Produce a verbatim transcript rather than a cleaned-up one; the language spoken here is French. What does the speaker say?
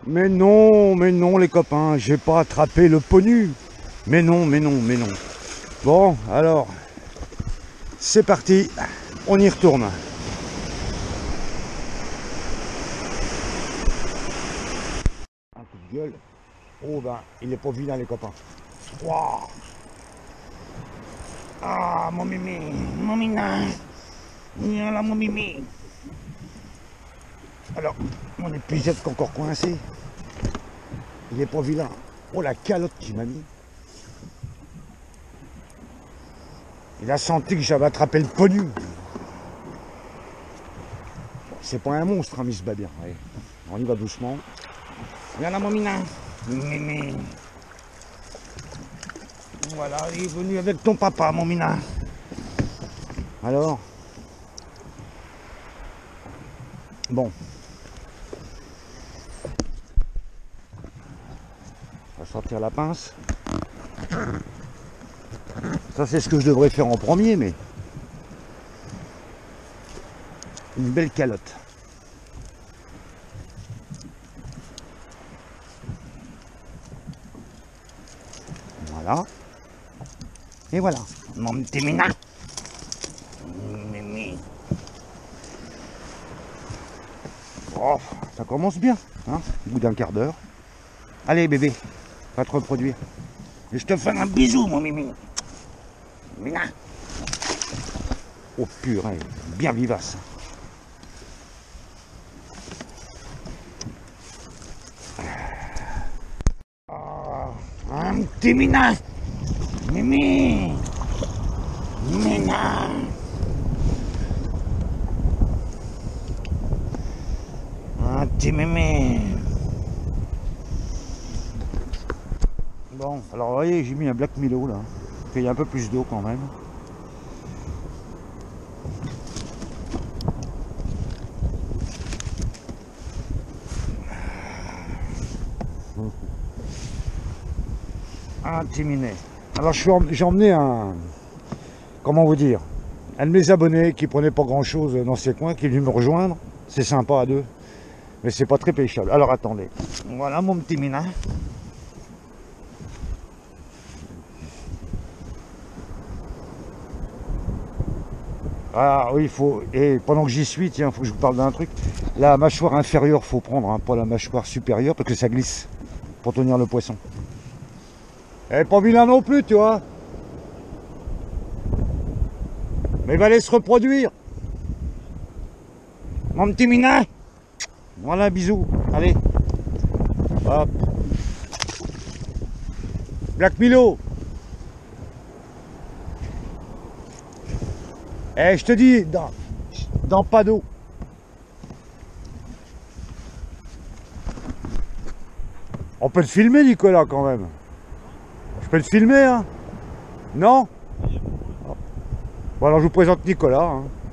Mais non, mais non les copains, j'ai pas attrapé le pot nu. Mais non, mais non, mais non. Bon, alors, c'est parti, on y retourne. Un coup de gueule. Oh ben, il est pas vilain les copains. Wow. Ah, mon mimi, mon mina. Voilà mon mimi. Alors, mon épuisette qui est encore coincé. Il est pas vilain. Oh la calotte qu'il m'a mis. Il a senti que j'avais attrapé le pot nu. C'est pas un monstre, hein, mais il se bat bien. Allez, on y va doucement. Voilà mon mina. Mimi. Voilà, il est venu avec ton papa, mon mina. Alors. Bon. On va sortir la pince. Ça, c'est ce que je devrais faire en premier, mais... Une belle calotte. Voilà. Et voilà. Mon petit mina. Mimi. Oh, ça commence bien, hein, au bout d'un quart d'heure. Allez, bébé, va te reproduire. Et je te fais un bisou, mon mimi. Mina. Oh purée, bien vivace. Oh, un petit mina. Mimi. Mina. Un petit mémé. Bon, alors vous voyez, j'ai mis un Black Milo là. Il y a un peu plus d'eau quand même. Un petit minet. Alors j'ai emmené un... Comment vous dire? Un de mes abonnés qui prenait pas grand chose dans ses coins, qui est venu me rejoindre. C'est sympa à deux. Mais c'est pas très pêchable. Alors attendez. Voilà mon petit mina. Ah oui, il faut. Et pendant que j'y suis, tiens, il faut que je vous parle d'un truc. La mâchoire inférieure, faut prendre, hein, pas la mâchoire supérieure, parce que ça glisse pour tenir le poisson. Elle est pas vilain non plus, tu vois. Mais il va aller se reproduire. Mon petit mina. Voilà, bisous. Allez. Hop. Black Milo. Eh, je te dis, dans, dans pas d'eau. On peut le filmer, Nicolas, quand même. Je peux le filmer, hein? Non? Bon, alors je vous présente Nicolas, hein.